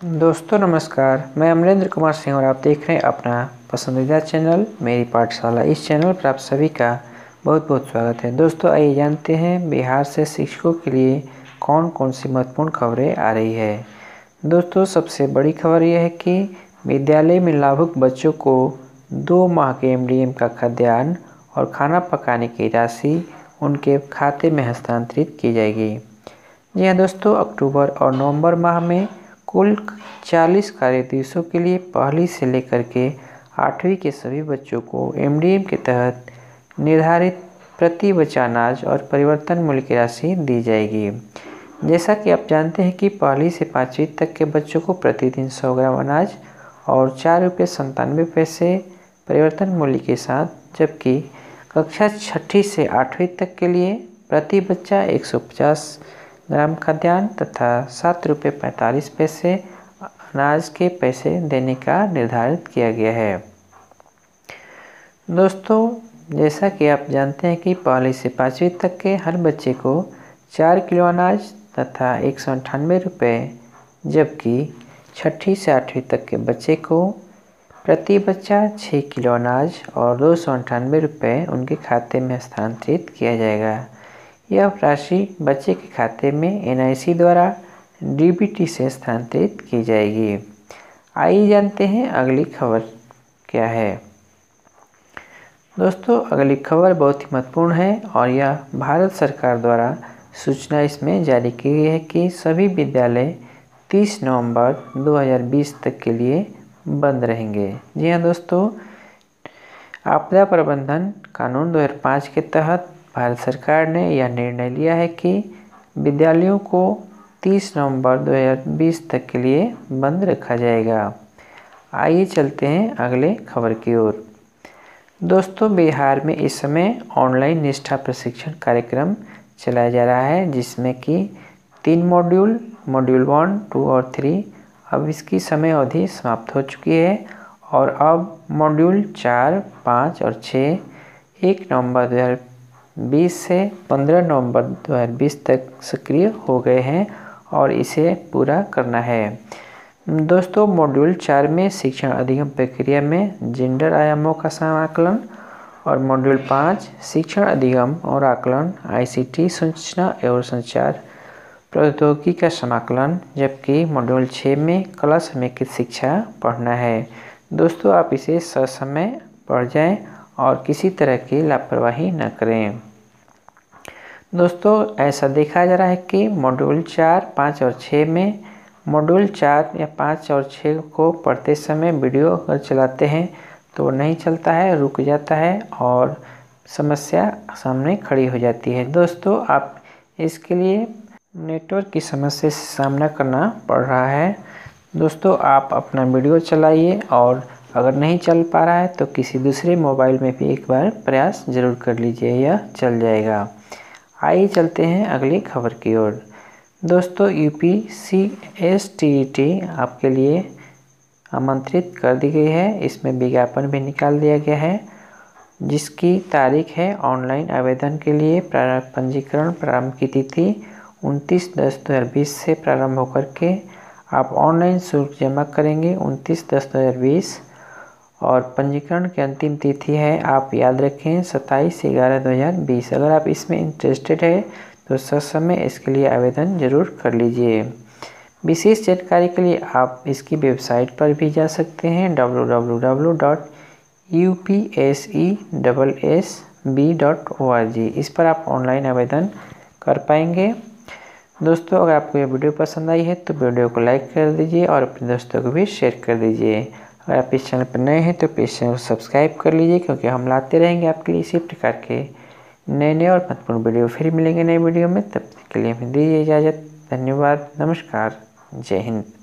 दोस्तों नमस्कार, मैं अमरेंद्र कुमार सिंह और आप देख रहे हैं अपना पसंदीदा चैनल मेरी पाठशाला। इस चैनल पर आप सभी का बहुत बहुत स्वागत है। दोस्तों आइए जानते हैं बिहार से शिक्षकों के लिए कौन कौन सी महत्वपूर्ण खबरें आ रही है। दोस्तों सबसे बड़ी खबर यह है कि विद्यालय में लाभुक बच्चों को 2 माह के MDM का खाद्यान्न और खाना पकाने की राशि उनके खाते में हस्तांतरित की जाएगी। जी हाँ दोस्तों, अक्टूबर और नवंबर माह में कुल 40 कार्य दिवसों के लिए पहली से लेकर के 8वीं के सभी बच्चों को MDM के तहत निर्धारित प्रति बच्चा अनाज और परिवर्तन मूल्य की राशि दी जाएगी। जैसा कि आप जानते हैं कि पहली से 5वीं तक के बच्चों को प्रतिदिन 100 ग्राम अनाज और 4.97 परिवर्तन मूल्य के साथ, जबकि कक्षा 6ठी से 8वीं तक के लिए प्रति बच्चा 150 ग्राम खाद्यान्न तथा 7.45 अनाज के पैसे देने का निर्धारित किया गया है। दोस्तों जैसा कि आप जानते हैं कि पहली से 5वीं तक के हर बच्चे को 4 किलो अनाज तथा 198 रुपये, जबकि 6ठी से 8वीं तक के बच्चे को प्रति बच्चा 6 किलो अनाज और 298 रुपये उनके खाते में हस्तांतरित किया जाएगा। यह राशि बच्चे के खाते में NIC द्वारा DBT से स्थानांतरित की जाएगी। आइए जानते हैं अगली खबर क्या है। दोस्तों अगली खबर बहुत ही महत्वपूर्ण है और यह भारत सरकार द्वारा सूचना इसमें जारी की गई है कि सभी विद्यालय 30 नवंबर 2020 तक के लिए बंद रहेंगे। जी हाँ दोस्तों, आपदा प्रबंधन कानून 2005 के तहत भारत सरकार ने यह निर्णय लिया है कि विद्यालयों को 30 नवंबर 2020 तक के लिए बंद रखा जाएगा। आइए चलते हैं अगले खबर की ओर। दोस्तों बिहार में इस समय ऑनलाइन निष्ठा प्रशिक्षण कार्यक्रम चलाया जा रहा है, जिसमें कि 3 मॉड्यूल 1, 2 और 3 अब इसकी समय अवधि समाप्त हो चुकी है और अब मॉड्यूल 4, 5 और 6 1 नवंबर 2020 से 15 नवंबर 2020 तक सक्रिय हो गए हैं और इसे पूरा करना है। दोस्तों मॉड्यूल 4 में शिक्षण अधिगम प्रक्रिया में जेंडर आयामों का समाकलन और मॉड्यूल 5 शिक्षण अधिगम और आकलन ICT सूचना एवं संचार प्रौद्योगिकी का समाकलन, जबकि मॉड्यूल 6 में कला समेकित शिक्षा पढ़ना है। दोस्तों आप इसे ससमय पढ़ जाएं और किसी तरह की लापरवाही न करें। दोस्तों ऐसा देखा जा रहा है कि मॉड्यूल 4, 5 और 6 में मॉड्यूल 4 या 5 और 6 को पढ़ते समय वीडियो अगर चलाते हैं तो वो नहीं चलता है, रुक जाता है और समस्या सामने खड़ी हो जाती है। दोस्तों आप इसके लिए नेटवर्क की समस्या से सामना करना पड़ रहा है। दोस्तों आप अपना वीडियो चलाइए और अगर नहीं चल पा रहा है तो किसी दूसरे मोबाइल में भी एक बार प्रयास ज़रूर कर लीजिए, यह चल जाएगा। आइए चलते हैं अगली खबर की ओर। दोस्तों UPSC-STET आपके लिए आमंत्रित कर दी गई है। इसमें विज्ञापन भी निकाल दिया गया है, जिसकी तारीख है ऑनलाइन आवेदन के लिए पंजीकरण प्रारंभ की तिथि 29/10/2020 से प्रारंभ होकर के आप ऑनलाइन शुल्क जमा करेंगे 29/10/2020 और पंजीकरण की अंतिम तिथि है, आप याद रखें 27/11/2020। अगर आप इसमें इंटरेस्टेड है तो ससमय इसके लिए आवेदन जरूर कर लीजिए। विशेष जानकारी के लिए आप इसकी वेबसाइट पर भी जा सकते हैं www.upsessb.org। इस पर आप ऑनलाइन आवेदन कर पाएंगे। दोस्तों अगर आपको यह वीडियो पसंद आई है तो वीडियो को लाइक कर दीजिए और अपने दोस्तों को भी शेयर कर दीजिए। अगर आप इस चैनल पर नए हैं तो प्लीज़ चैनल को सब्सक्राइब कर लीजिए, क्योंकि हम लाते रहेंगे आपके लिए इसी प्रकार के नए और महत्वपूर्ण वीडियो। फिर मिलेंगे नए वीडियो में, तब तक के लिए हमें दीजिए इजाज़त। धन्यवाद, नमस्कार, जय हिंद।